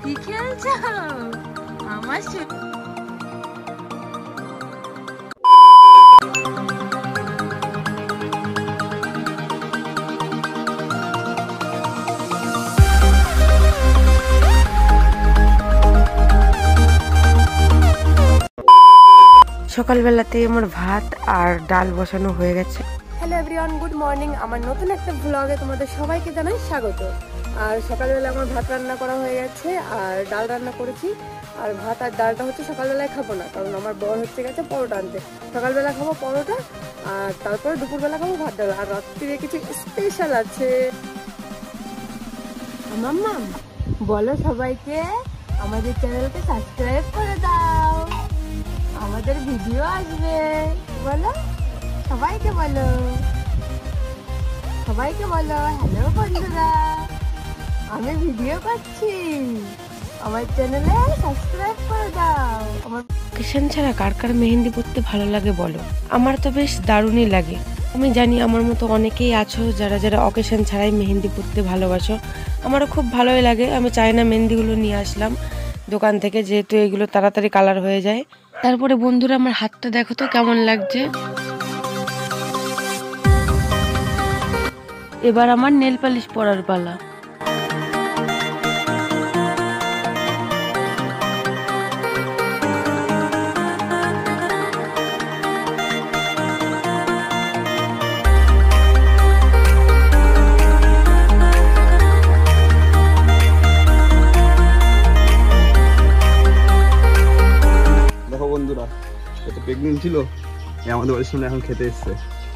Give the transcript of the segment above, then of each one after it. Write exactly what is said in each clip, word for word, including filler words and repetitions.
কি খেলছো আমার সকালবেলাতে আমার ভাত আর ডাল বসানো হয়ে গেছে। Hello everyone, good morning. আমার নতুন একটা ব্লগে তোমাদের সবাইকে জানাই স্বাগত। আর সকালবেলা আমার ভাত রান্না করা হয়ে গেছে আর ডাল রান্না করেছি। আর ভাত আর ডালটা হচ্ছে সকালবেলায় খাবো না, কারণ আমার বর হচ্ছে গেছে পরোটা আনতে। সকালবেলা খাবো পরোটা আর তারপরে দুপুরবেলা খাবো ভাত ডাল। আর রাত্রিরে কিছু স্পেশাল আছে। মাম্মা বলো সবাইকে আমাদের চ্যানেলকে সাবস্ক্রাইব করে দাও, আমাদের ভিডিও আসবে। বলো সবাইকে, বলো সবাইকে, বলো হ্যালো বন্ধুরা, আমি ভিডিও করছি, আমার চ্যানেলে সাবস্ক্রাইব করে দাও। আমার অকেশন ছাড়া কার কার মেহেন্দি পরতে ভালো লাগে বলো? আমার তো বেশ দারুণই লাগে। আমি জানি আমার মতো অনেকেই আছো যারা যারা অকেশন ছাড়াই মেহেন্দি পরতে ভালোবাসো। আমারও খুব ভালোই লাগে। আমি চাই না মেহেন্দিগুলো নিয়ে আসলাম দোকান থেকে, যেহেতু এগুলো তাড়াতাড়ি কালার হয়ে যায়। তারপরে বন্ধুরা আমার হাতটা দেখো তো কেমন লাগছে। এবার আমার নেল পালিশ পরার পালা। দেখো বন্ধুরা, এত প্রেগনেন্ট ছিল, আমাদের বাড়ির সামনে এখন খেতে এসছে।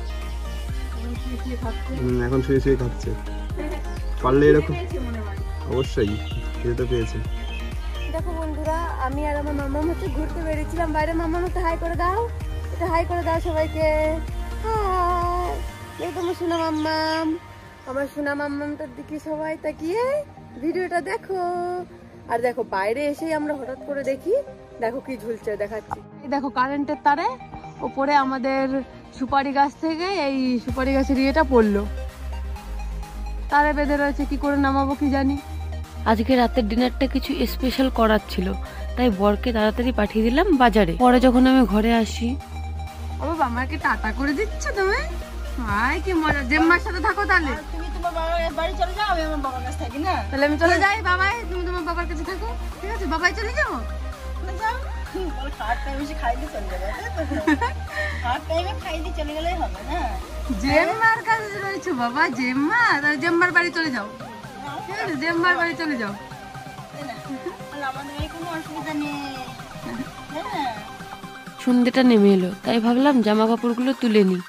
এখন শুয়ে শুয়ে খাচ্ছে। পারলে এরকম অবশ্যই খেতে তো পেয়েছে। দেখো বন্ধুরা, আমি আর আমার মাম্মাম হচ্ছে ঘুরতে বেরিয়েছিলাম বাইরে। মাম্মাম হচ্ছে হাই করে দাও, এটা হাই করে দাও সবাইকে। হাই, এই তোমার সোনা মাম্মাম, আমার সোনা মাম্মামটার দিকে সবাই তাকিয়ে ভিডিওটা দেখো। আর দেখো বাইরে এসেই আমরা হঠাৎ করে দেখি, দেখো কি ঝুলছে দেখাচ্ছি। এই দেখো কারেন্টের তারে ওপরে আমাদের সুপারি গাছ থেকে এই সুপারি গাছের ইয়েটা পড়লো, তারে বেঁধে রয়েছে। কি করে নামাবো কি জানি। আজকে রাতের ডিনারটা কিছু স্পেশাল করার ছিল, তাই বরকে তাড়াতাড়ি পাঠিয়ে দিলাম বাজারে। পরে যখন আমি ঘরে আসি, ও বাবা আমাকে টাটা করে দিচ্ছ তুমি। হাই কি মজা, জেম্মার সাথে থাকো তাহলে। তুমি তোমার বাবার বাড়ি চলে যাও, আমি আমার বাবার কাছে থাকি না। তাহলে আমি চলে যাই বাবাই, তুমি তোমার বাবার কাছে থাকো। ঠিক আছে বাবাই চলে যাও। যাও বল, খাট টাইমে এসে খাইতে চলে যাবে। খাট টাইমে খাইতে চলে গেলেই হবে না। জেম্মার কাছে রয়েছে বাবা, জেম্মা, তাহলে জেম্মার বাড়ি চলে যাও। ঠিক আছে জেম্মার বাড়ি চলে যাও। আমাদের কোনো অসুবিধা নেই। হ্যাঁ সন্ধ্যেটা নেমে এলো, তাই ভাবলাম জামা কাপড়গুলো তুলে নিই।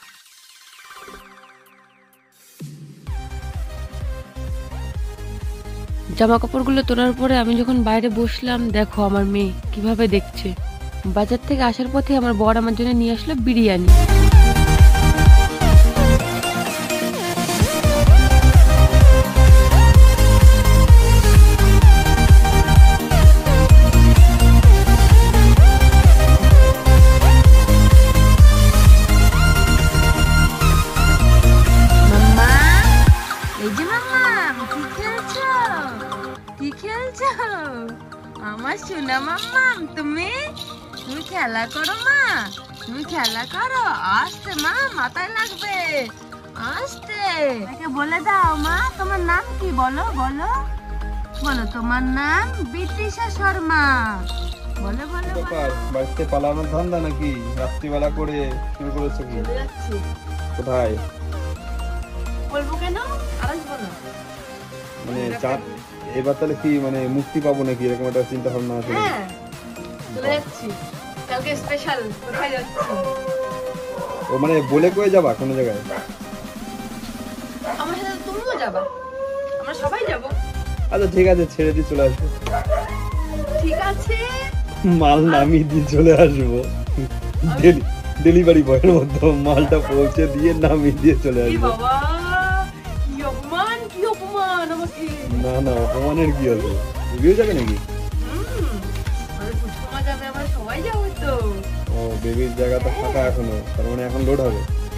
জামা কাপড়গুলো তোলার পরে আমি যখন বাইরে বসলাম, দেখো আমার মেয়ে কিভাবে দেখছে। বাজার থেকে আসার পথে আমার বর আমার জন্য নিয়ে আসলো বিরিয়ানি। কি খেলছো আমার সোনা মাম্মাম? তুমি তুমি খেলা করো মা, তুমি খেলা করো। আস্তে মা, মাথায় লাগবে, আস্তে। তাকে বলে দাও মা তোমার নাম কি, বলো বলো বলো তোমার নাম বিদিশা শর্মা। বলো বলো। বাড়িতে পালানোর ধান্দা নাকি? রাত্রিবেলা করে শুরু করেছো কি? যাচ্ছি। কোথায় বলবো কেন, আর আসবো না। মানে চাঁদ এবার তাহলে কি মানে মুক্তি পাবো নাকি, এরকম একটা চিন্তা ভাবনা আছে? হ্যাঁ চলে যাচ্ছি কালকে স্পেশাল। কোথায় যাচ্ছি? ও মানে বলে কয়ে যাবা কোনো জায়গায়? আমার সাথে তুমিও যাবা, আমরা সবাই যাব। আচ্ছা ঠিক আছে, ছেড়ে দিয়ে চলে আসবো। ঠিক আছে, মাল নামিয়ে দিয়ে চলে আসবো। ডেলিভারি বয়ের মতো মালটা পৌঁছে দিয়ে নামিয়ে দিয়ে চলে আসবো। বাবা কি অপমান, কি অপমান আমাকে। না না, অপমানের কি হবে? বেবিও যাবে নাকি? হুম, আরে পুষ্পমা যাবে, আমরা সবাই যাবো তো। ও বেবির জায়গা তো ফাঁকা এখনো, তার মানে এখন লোড হবে।